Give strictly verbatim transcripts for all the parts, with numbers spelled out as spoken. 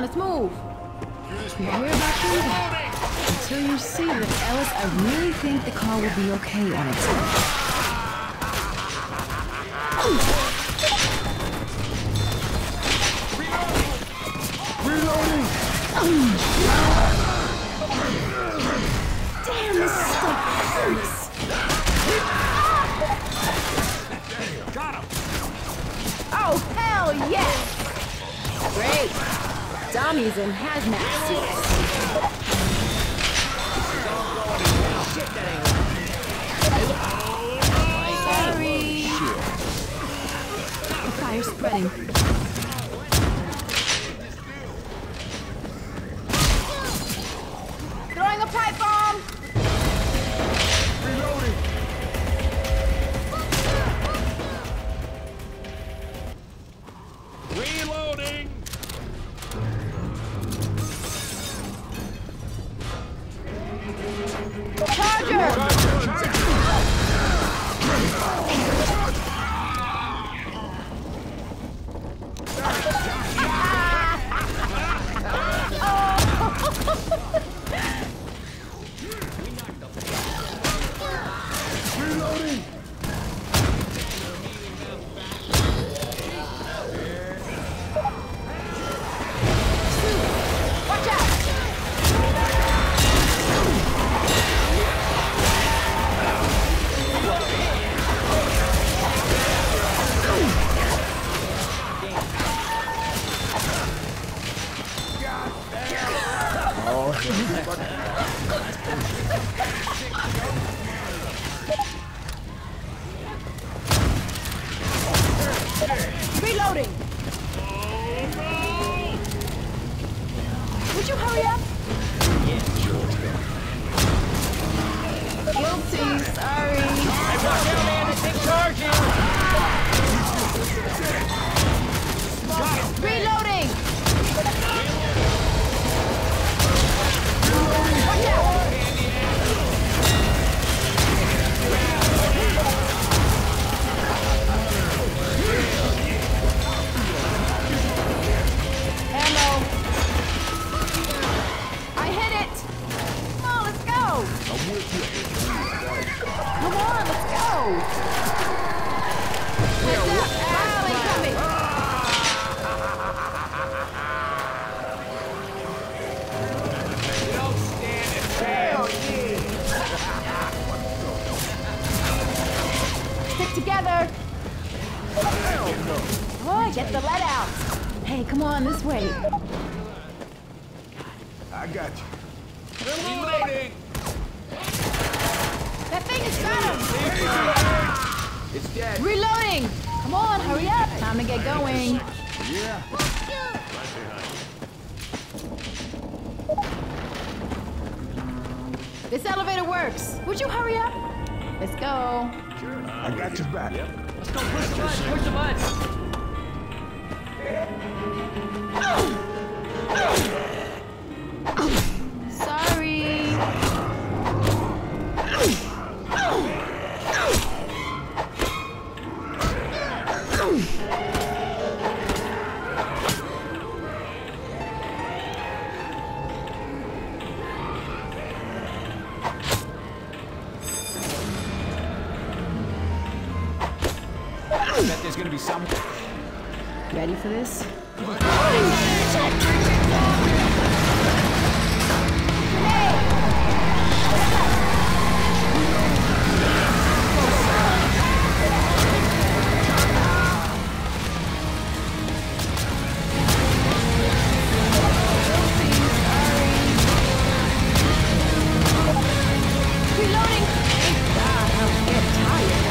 let's move. You hear about this? Until you see that, Ellis, I really think the car will be okay on its own. Reloading! Damn, this stuff hurts! Got him! Oh, hell yes! Great! Dummies in hazmat suits. Sorry! The fire's spreading. Throwing a pipe bomb! Reloading! Reloading! Charger! Reloading! Watch out! Reloading! Would you hurry up? Guilty, sorry. Hey, watch out, man! They take charge here! Reloading! Watch out! Ammo! I hit it! Come on, let's go! Come on, let's go! Heads up! Wow, incoming! Don't stand a chance! Stick together! Oh, get the lead out! Hey, come on, this way. I got you. Reloading! That thing has got him! It's dead. Reloading! Come on, hurry up! Time to get going. Yeah. This elevator works. Would you hurry up? Let's go. I got your back. Let's go push the button! Push the button! Sorry. I bet there's gonna be some... Ready for this? Reloading! Thank God, I'll get tired.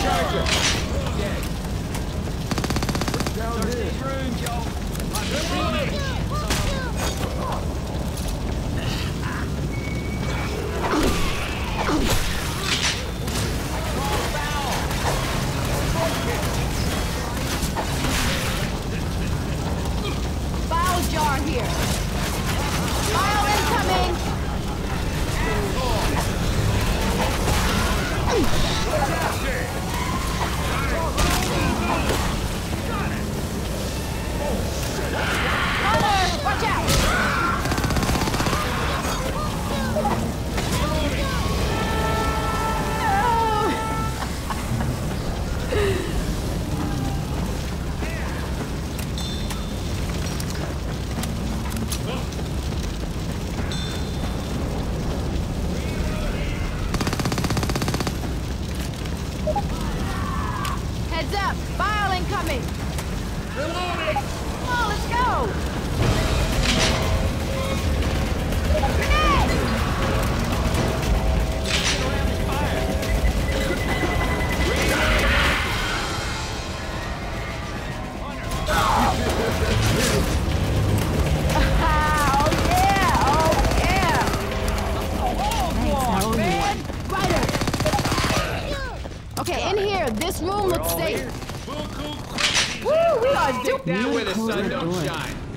charger. Dead. Down Search here. these rooms, y'all. Reloading. Bile jar here. Bile incoming. Mother, watch out. No. Heads up! Bile incoming! Reloading. Come on, let's go! Grenade! Get around this fire. Ah, oh yeah! Oh yeah! Thanks, on, I owe you man. one. Ryder! Okay, in here, this room looks All safe. here. Woo, we are Stick that doing where the Close sun the don't door. shine.